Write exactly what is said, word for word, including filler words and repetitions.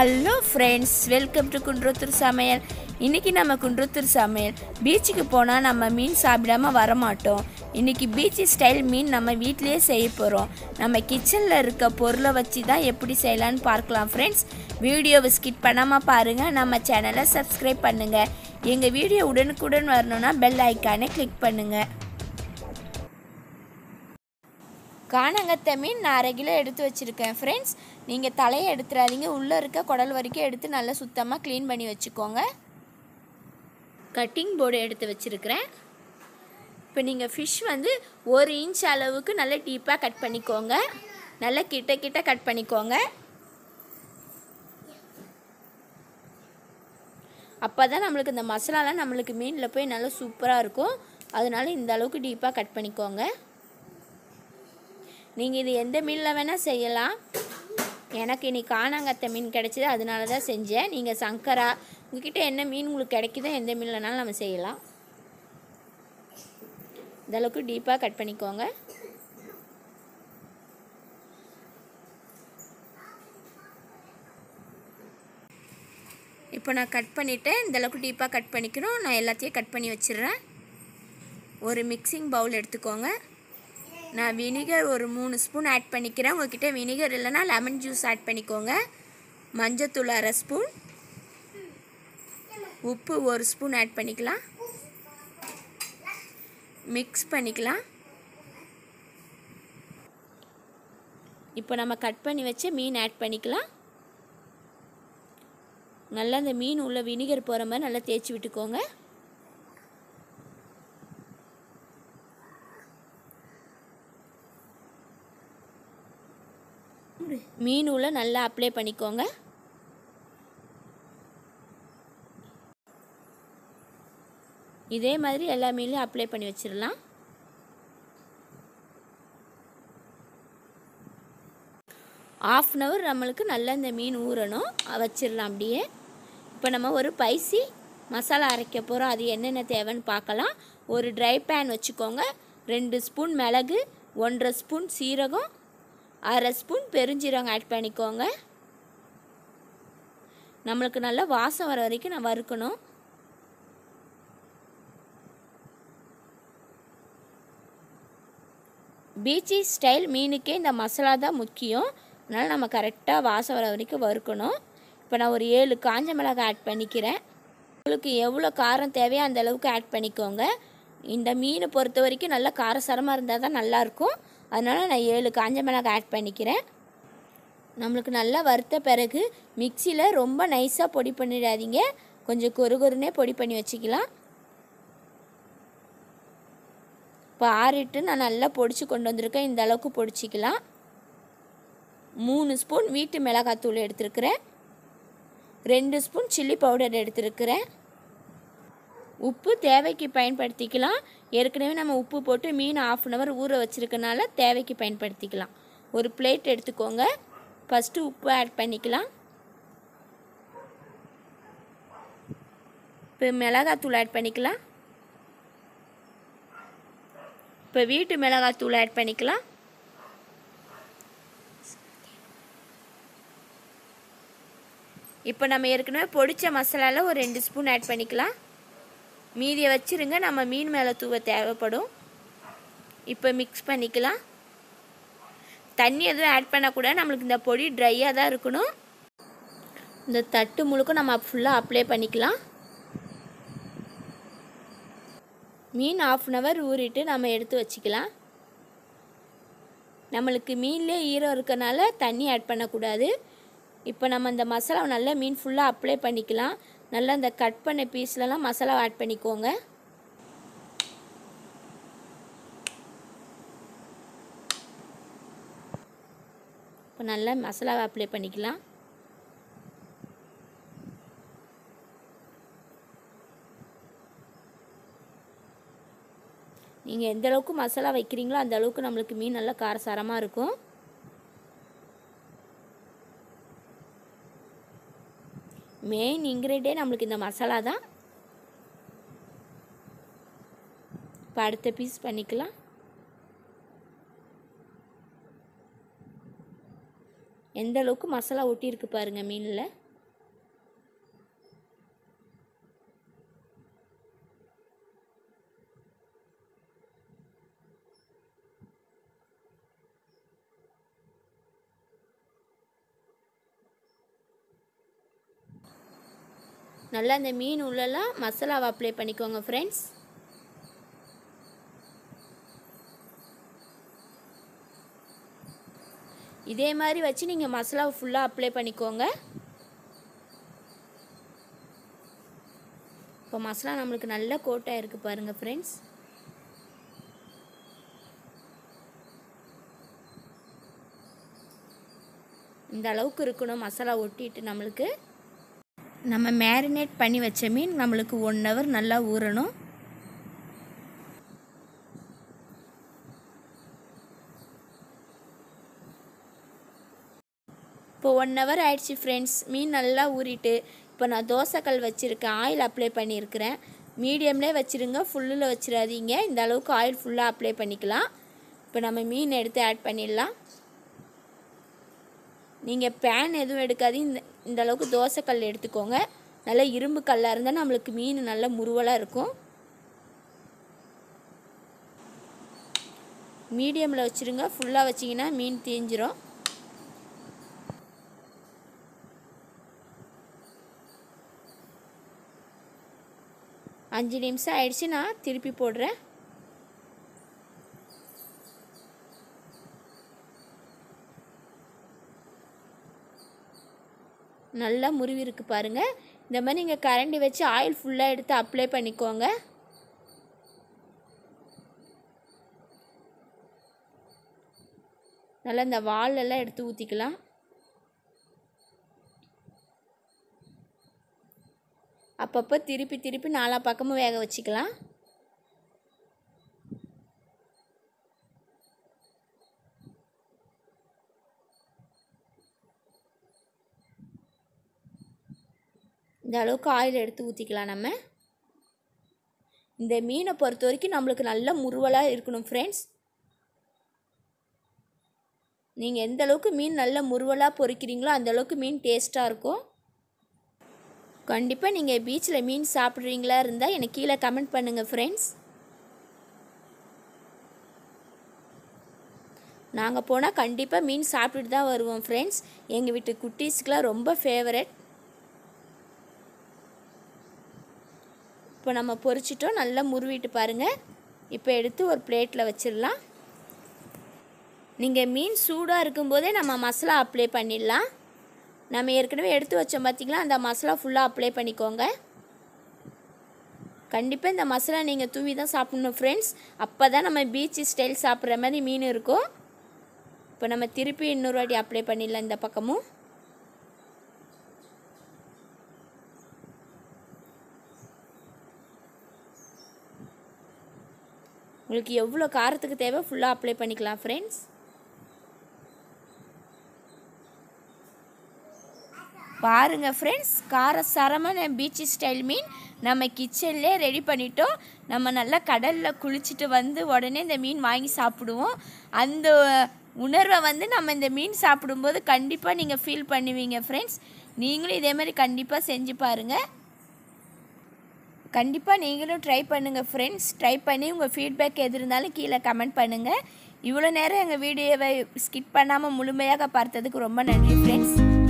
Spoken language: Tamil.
Hello friends, welcome to Kundrathur சமையல். இன்றைக்கி நம்ம குன்றத்தூர் சமையல். பீச்சுக்கு போனால் நம்ம மீன் சாப்பிடாமல் வரமாட்டோம். இன்றைக்கி பீச்சு ஸ்டைல் மீன் நம்ம வீட்டிலையே செய்ய போகிறோம். நம்ம கிச்சனில் இருக்க பொருளை வச்சு தான் எப்படி செய்யலான்னு பார்க்கலாம் ஃப்ரெண்ட்ஸ். வீடியோவை ஸ்கிப் பண்ணாமல் பாருங்கள். நம்ம சேனலை சப்ஸ்கிரைப் பண்ணுங்கள். எங்கள் வீடியோ உடனுக்குடன் வரணுன்னா பெல் ஐக்கானை கிளிக் பண்ணுங்கள். காணங்கத்தை மீன் நான் அரை கிலோ எடுத்து வச்சுருக்கேன் ஃப்ரெண்ட்ஸ். நீங்கள் தலையை எடுத்துடாதீங்க, உள்ளே இருக்க குடல் வரைக்கும் எடுத்து நல்லா சுத்தமாக க்ளீன் பண்ணி வச்சுக்கோங்க. கட்டிங் போர்டு எடுத்து வச்சுருக்கிறேன். இப்போ நீங்கள் ஃபிஷ் வந்து ஒரு இன்ச் அளவுக்கு நல்லா டீப்பாக கட் பண்ணிக்கோங்க. நல்லா கிட்ட கிட்ட கட் பண்ணிக்கோங்க. அப்போ தான் நம்மளுக்கு இந்த மசாலாலாம் நம்மளுக்கு மீனில் போய் நல்லா சூப்பராக இருக்கும். அதனால இந்த அளவுக்கு டீப்பாக கட் பண்ணிக்கோங்க. நீங்கள் இது எந்த மீனில் வேணால் செய்யலாம். எனக்கு இன்றைக்கி காணாங்கத்தை மீன் கிடச்சிது, அதனால தான் செஞ்சேன். நீங்கள் சங்கரா, உங்கள்கிட்ட என்ன மீன் உங்களுக்கு கிடைக்குதோ எந்த மீன்லனாலும் நம்ம செய்யலாம். இந்தளவுக்கு டீப்பாக கட் பண்ணிக்கோங்க. இப்போ நான் கட் பண்ணிவிட்டேன். இந்தளவுக்கு டீப்பாக கட் பண்ணிக்கணும். நான் எல்லாத்தையும் கட் பண்ணி வச்சிடுறேன். ஒரு மிக்சிங் பவுல் எடுத்துக்கோங்க. நான் வினிகர் ஒரு மூணு ஸ்பூன் ஆட் பண்ணிக்கிறேன். உங்கள்கிட்ட வினிகர் இல்லைன்னா லெமன் ஜூஸ் ஆட் பண்ணிக்கோங்க. மஞ்சத்தூள் அரை ஸ்பூன், உப்பு ஒரு ஸ்பூன் ஆட் பண்ணிக்கலாம். மிக்ஸ் பண்ணிக்கலாம். இப்போ நம்ம கட் பண்ணி வச்ச மீன் ஆட் பண்ணிக்கலாம். நல்லா அந்த மீன் உள்ள வினிகர் போகிற மாதிரி நல்லா தேய்ச்சி விட்டுக்கோங்க. மீன் உள்ள நல்லா அப்ளை பண்ணிக்கோங்க. இதே மாதிரி எல்லா மீன்லையும் அப்ளை பண்ணி வச்சிடலாம். ஆஃப் அன் ஹவர் நம்மளுக்கு நல்லா இந்த மீன் ஊறணும். வச்சிடலாம் அப்படியே. இப்போ நம்ம ஒரு பைசி மசாலா அரைக்க போகிறோம். அது என்னென்ன தேவைன்னு பார்க்கலாம். ஒரு ட்ரை பேன் வச்சுக்கோங்க. ரெண்டு ஸ்பூன் மிளகு, ஒன்றரை ஸ்பூன் சீரகம், அரை ஸ்பூன் பெருஞ்சீரகம் ஆட் பண்ணிக்கோங்க. நம்மளுக்கு நல்லா வாசம் வர வரைக்கும் நான் வறுக்கணும். பீச்சி ஸ்டைல் மீனுக்கே இந்த மசாலா தான் முக்கியம். அதனால் நம்ம கரெக்டாக வாசம் வர வரைக்கும் வறுக்கணும். இப்போ நான் ஒரு ஏழு காஞ்ச மிளகாய் ஆட் பண்ணிக்கிறேன். உங்களுக்கு எவ்வளோ காரம் தேவையோ அந்த அளவுக்கு ஆட் பண்ணிக்கோங்க. இந்த மீனை பொறுத்த வரைக்கும் நல்லா காரசாரமாக இருந்தால் தான் நல்லாயிருக்கும். அதனால் நான் ஏழு காஞ்ச மிளகாய் ஆட் பண்ணிக்கிறேன். நம்மளுக்கு நல்லா வறுத்த பிறகு மிக்சியில் ரொம்ப நைஸாக பொடி பண்ணிடாதீங்க. கொஞ்சம் கொரு கொருனே பொடி பண்ணி வச்சுக்கலாம். இப்போ ஆறிட்டு நான் நல்லா பொடிச்சு கொண்டு வந்திருக்கேன். இந்த அளவுக்கு பொடிச்சிக்கலாம். மூணு ஸ்பூன் வீட்டு மிளகாத்தூள் எடுத்துருக்கிறேன். ரெண்டு ஸ்பூன் சில்லி பவுடர் எடுத்துருக்கிறேன். உப்பு தேவைக்கு பயன்படுத்திக்கலாம். ஏற்கனவே நம்ம உப்பு போட்டு மீன் ஆஃப் அன் ஹவர் ஊற வச்சுருக்கனால தேவைக்கு பயன்படுத்திக்கலாம். ஒரு பிளேட் எடுத்துக்கோங்க. ஃபஸ்ட்டு உப்பு ஆட் பண்ணிக்கலாம். இப்போ மிளகாத்தூள் ஆட் பண்ணிக்கலாம். இப்போ வீட்டு மிளகாத்தூள் ஆட் பண்ணிக்கலாம். இப்போ நம்ம ஏற்கனவே பொடிச்ச மசாலாவில் ஒரு ரெண்டு ஸ்பூன் ஆட் பண்ணிக்கலாம். மீதியை வச்சுருங்க, நம்ம மீன் மேலே தூவ தேவைப்படும். இப்போ மிக்ஸ் பண்ணிக்கலாம். தண்ணி எதுவும் ஆட் பண்ணக்கூடாது. நம்மளுக்கு இந்த பொடி ட்ரையாக தான் இருக்கணும். இந்த தட்டு முழுக்க நம்ம ஃபுல்லாக அப்ளை பண்ணிக்கலாம். மீன் ஆஃப் அன் ஹவர் ஊறிட்டு நம்ம எடுத்து வச்சுக்கலாம். நம்மளுக்கு மீன்லேயே ஈரம் இருக்கனால தண்ணி ஆட் பண்ணக்கூடாது. இப்போ நம்ம இந்த மசாலாவை நல்லா மீன் ஃபுல்லாக அப்ளை பண்ணிக்கலாம். நல்லா இந்த கட் பண்ண பீஸ்லலாம் மசாலா ஆட் பண்ணிக்கோங்க. இப்போ நல்லா மசாலாவை அப்ளை பண்ணிக்கலாம். நீங்கள் எந்த அளவுக்கு மசாலா வைக்கிறீங்களோ அந்த அளவுக்கு நம்மளுக்கு மீன் நல்லா காரசாரமாக இருக்கும். மெயின் இன்க்ரீடியன்ட் நம்மளுக்கு இந்த மசாலா தான். இப்போ அடுத்த பீஸ் பண்ணிக்கலாம். எந்த அளவுக்கு மசாலா ஒட்டி இருக்கு பாருங்க மீனில். நல்லா அந்த மீன் உள்ளெல்லாம் மசாலாவை அப்ளை பண்ணிக்கோங்க ஃப்ரெண்ட்ஸ். இதே மாதிரி வச்சு நீங்கள் மசாலாவை ஃபுல்லாக அப்ளை பண்ணிக்கோங்க. இப்போ மசாலா நம்மளுக்கு நல்ல கோட்டாக இருக்குது பாருங்கள் ஃப்ரெண்ட்ஸ். இந்த அளவுக்கு இருக்கணும் மசாலா ஒட்டிட்டு. நம்மளுக்கு நம்ம மேரினேட் பண்ணி வச்ச மீன் நம்மளுக்கு ஒன் ஹவர் நல்லா ஊறணும். இப்போ ஒன் ஹவர் ஆயிடுச்சு ஃப்ரெண்ட்ஸ். மீன் நல்லா ஊறிட்டு இப்போ நான் தோசைக்கல் வச்சுருக்கேன். ஆயில் அப்ளை பண்ணியிருக்கிறேன். மீடியம்லேயே வச்சுருங்க, ஃபுல்லில் வச்சிடாதீங்க. இந்த அளவுக்கு ஆயில் ஃபுல்லாக அப்ளை பண்ணிக்கலாம். இப்போ நம்ம மீன் எடுத்து ஆட் பண்ணிடலாம். நீங்கள் பேன் எதுவும் எடுக்காது, இந்த இந்த அளவுக்கு தோசைக்கல் எடுத்துக்கோங்க. நல்லா இரும்பு கல்லாக இருந்தால் நம்மளுக்கு மீன் நல்லா முருவலாக இருக்கும். மீடியமில் வச்சுருங்க, ஃபுல்லாக வச்சிங்கன்னா மீன் தீஞ்சிரும். அஞ்சு நிமிஷம் ஆயிடுச்சு. நான் திருப்பி போடுறேன். நல்லா முருவி இருக்கு பாருங்கள். இந்த மாதிரி நீங்கள் கரண்டி வச்சு ஆயில் ஃபுல்லாக எடுத்து அப்ளை பண்ணிக்கோங்க. நல்லா இந்த வாலெல்லாம் எடுத்து ஊற்றிக்கலாம். அப்பப்போ திருப்பி திருப்பி நாலா பக்கமும் வேக வச்சுக்கலாம். இந்த அளவுக்கு ஆயில் எடுத்து ஊற்றிக்கலாம். நம்ம இந்த மீனை பொறுத்த வரைக்கும் நம்மளுக்கு நல்ல முருவலாக இருக்கணும் ஃப்ரெண்ட்ஸ். நீங்கள் எந்த அளவுக்கு மீன் நல்ல முருவலாக பொரிக்கிறீங்களோ அந்த அளவுக்கு மீன் டேஸ்ட்டாக இருக்கும். கண்டிப்பாக நீங்கள் பீச்சில் மீன் சாப்பிட்றீங்களா இருந்தால் எனக்கு கீழே கமெண்ட் பண்ணுங்கள் ஃப்ரெண்ட்ஸ். நாங்கள் போனால் கண்டிப்பாக மீன் சாப்பிட்டுட்டு தான் வருவோம் ஃப்ரெண்ட்ஸ். எங்கள் வீட்டு குட்டீஸ்க்கெலாம் ரொம்ப ஃபேவரட். இப்போ நம்ம பொரிச்சிட்டோம், நல்லா முருவிட்டு பாருங்கள். இப்போ எடுத்து ஒரு பிளேட்டில் வச்சிடலாம். நீங்கள் மீன் சூடாக இருக்கும்போதே நம்ம மசாலா அப்ளை பண்ணிடலாம். நம்ம ஏற்கனவே எடுத்து வச்சோம் பார்த்திங்களா, அந்த மசாலா ஃபுல்லாக அப்ளை பண்ணிக்கோங்க. கண்டிப்பாக இந்த மசாலா நீங்கள் தூவி தான் சாப்பிட்ணும் ஃப்ரெண்ட்ஸ். அப்போ தான் நம்ம பீச் ஸ்டைல் சாப்பிட்ற மாதிரி மீன் இருக்கும். இப்போ நம்ம திருப்பி இன்னொரு வாட்டி அப்ளை பண்ணிடலாம் இந்த பக்கமும். உங்களுக்கு எவ்வளோ காரத்துக்கு தேவை ஃபுல்லாக அப்ளை பண்ணிக்கலாம் ஃப்ரெண்ட்ஸ். பாருங்கள் ஃப்ரெண்ட்ஸ், காரசாரமான பீச் ஸ்டைல் மீன் நம்ம கிச்சன்லேயே ரெடி பண்ணிட்டோம். நம்ம நல்லா கடலில் குளிச்சுட்டு வந்து உடனே இந்த மீன் வாங்கி சாப்பிடுவோம். அந்த உணர்வை வந்து நம்ம இந்த மீன் சாப்பிடும்போது கண்டிப்பாக நீங்கள் ஃபீல் பண்ணுவீங்க ஃப்ரெண்ட்ஸ். நீங்களும் இதே மாதிரி கண்டிப்பாக செஞ்சு பாருங்கள். கண்டிப்பாக நீங்களும் ட்ரை பண்ணுங்கள் ஃப்ரெண்ட்ஸ். ட்ரை பண்ணி உங்கள் ஃபீட்பேக் எது இருந்தாலும் கீழே கமெண்ட் பண்ணுங்கள். இவ்வளோ நேரம் எங்கள் வீடியோவை ஸ்கிப் பண்ணாமல் முழுமையாக பார்த்ததுக்கு ரொம்ப நன்றி ஃப்ரெண்ட்ஸ்.